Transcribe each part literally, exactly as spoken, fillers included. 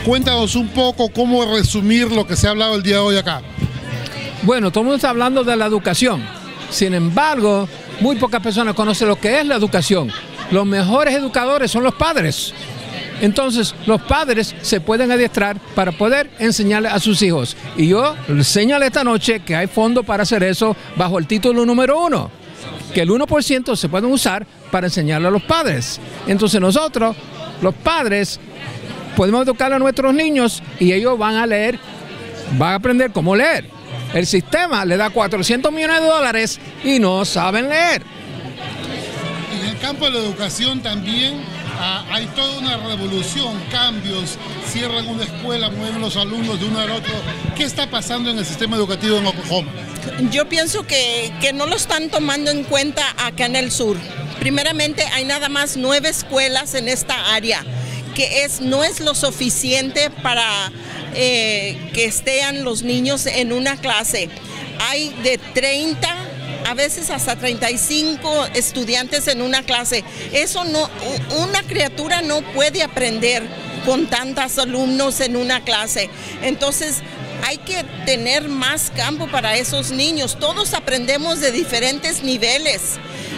Cuéntanos un poco cómo resumir lo que se ha hablado el día de hoy acá. Bueno, todo el mundo está hablando de la educación. Sin embargo, muy pocas personas conocen lo que es la educación. Los mejores educadores son los padres. Entonces, los padres se pueden adiestrar para poder enseñarle a sus hijos. Y yo señalo esta noche que hay fondos para hacer eso bajo el título número uno, que el uno por ciento se pueden usar para enseñarle a los padres. Entonces nosotros, los padres, podemos educar a nuestros niños y ellos van a leer, van a aprender cómo leer. El sistema le da cuatrocientos millones de dólares y no saben leer. En el campo de la educación también ah, hay toda una revolución, cambios, cierran una escuela, mueven los alumnos de uno al otro. ¿Qué está pasando en el sistema educativo en Oklahoma? Yo pienso que, que no lo están tomando en cuenta acá en el sur. Primeramente, hay nada más nueve escuelas en esta área, que es, no es lo suficiente para eh, que estén los niños en una clase. Hay de treinta, a veces hasta treinta y cinco estudiantes en una clase. Eso no, una criatura no puede aprender con tantos alumnos en una clase. Entonces, hay que tener más campo para esos niños. Todos aprendemos de diferentes niveles.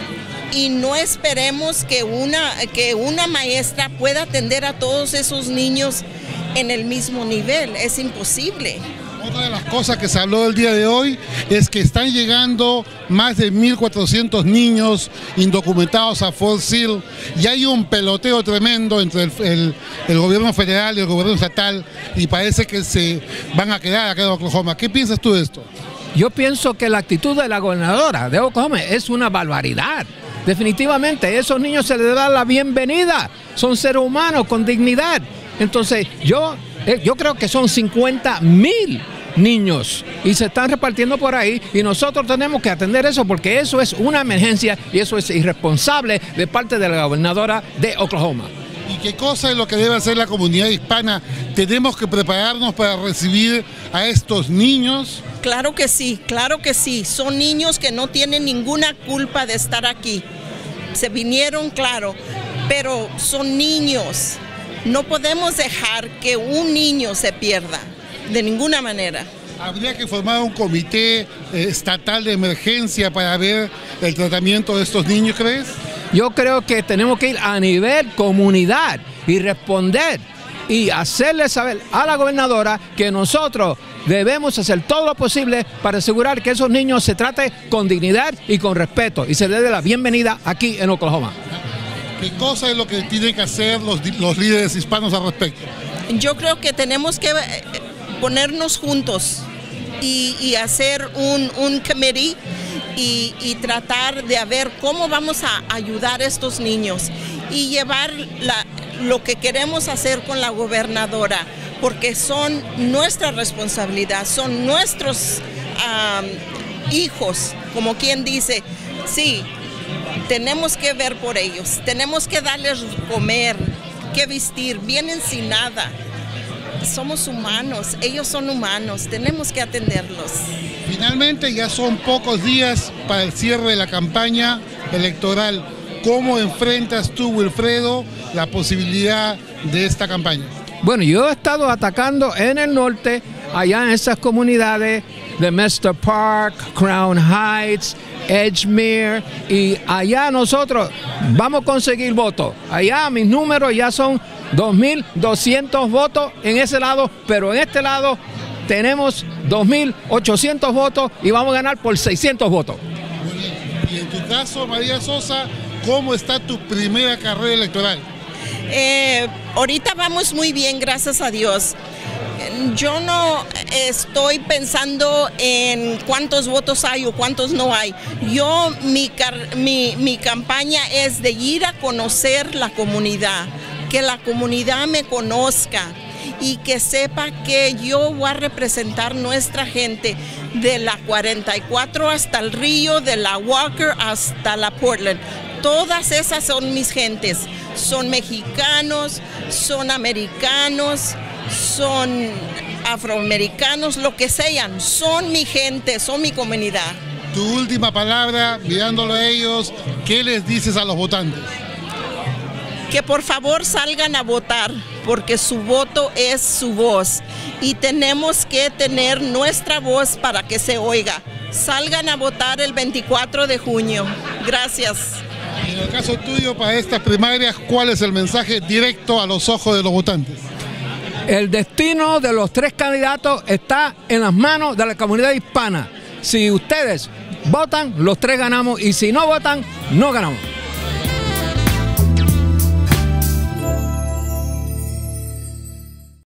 Y no esperemos que una, que una maestra pueda atender a todos esos niños en el mismo nivel. Es imposible. Otra de las cosas que se habló el día de hoy es que están llegando más de mil cuatrocientos niños indocumentados a Fort Sill y hay un peloteo tremendo entre el, el, el gobierno federal y el gobierno estatal y parece que se van a quedar acá en Oklahoma. ¿Qué piensas tú de esto? Yo pienso que la actitud de la gobernadora de Oklahoma es una barbaridad. Definitivamente, a esos niños se les da la bienvenida. Son seres humanos con dignidad. Entonces, yo, yo creo que son cincuenta mil niños y se están repartiendo por ahí y nosotros tenemos que atender eso porque eso es una emergencia y eso es irresponsable de parte de la gobernadora de Oklahoma. ¿Y qué cosa es lo que debe hacer la comunidad hispana? ¿Tenemos que prepararnos para recibir a estos niños? Claro que sí, claro que sí. Son niños que no tienen ninguna culpa de estar aquí. Se vinieron, claro, pero son niños. No podemos dejar que un niño se pierda, de ninguna manera. ¿Habría que formar un comité eh, estatal de emergencia para ver el tratamiento de estos niños, crees? Yo creo que tenemos que ir a nivel comunidad y responder y hacerle saber a la gobernadora que nosotros debemos hacer todo lo posible para asegurar que esos niños se traten con dignidad y con respeto y se les dé la bienvenida aquí en Oklahoma. ¿Qué cosa es lo que tienen que hacer los, los líderes hispanos al respecto? Yo creo que tenemos que ponernos juntos y, y hacer un, un committee y, y tratar de ver cómo vamos a ayudar a estos niños y llevar la, lo que queremos hacer con la gobernadora, porque son nuestra responsabilidad, son nuestros um, hijos, como quien dice, sí, tenemos que ver por ellos, tenemos que darles comer, que vestir, vienen sin nada. Somos humanos, ellos son humanos, tenemos que atenderlos. Finalmente ya son pocos días para el cierre de la campaña electoral. ¿Cómo enfrentas tú, Wilfredo, la posibilidad de esta campaña? Bueno, yo he estado atacando en el norte, allá en esas comunidades de Mester Park, Crown Heights, Edgemere, y allá nosotros vamos a conseguir votos. Allá mis números ya son dos mil doscientos votos en ese lado, pero en este lado tenemos dos mil ochocientos votos y vamos a ganar por seiscientos votos. Muy bien. Y en tu caso, María Sosa, ¿cómo está tu primera carrera electoral? Eh, ahorita vamos muy bien, gracias a Dios. Yo no estoy pensando en cuántos votos hay o cuántos no hay. Yo, mi, mi, mi campaña es de ir a conocer la comunidad, que la comunidad me conozca y que sepa que yo voy a representar nuestra gente de la cuarenta y cuatro hasta el Río, de la Walker hasta la Portland. Todas esas son mis gentes, son mexicanos, son americanos, son afroamericanos, lo que sean, son mi gente, son mi comunidad. Tu última palabra, mirándolo a ellos, ¿qué les dices a los votantes? que por favor salgan a votar, porque su voto es su voz y tenemos que tener nuestra voz para que se oiga. Salgan a votar el veinticuatro de junio. Gracias. En el caso tuyo, para estas primarias, ¿cuál es el mensaje directo a los ojos de los votantes? El destino de los tres candidatos está en las manos de la comunidad hispana. Si ustedes votan, los tres ganamos, y si no votan, no ganamos.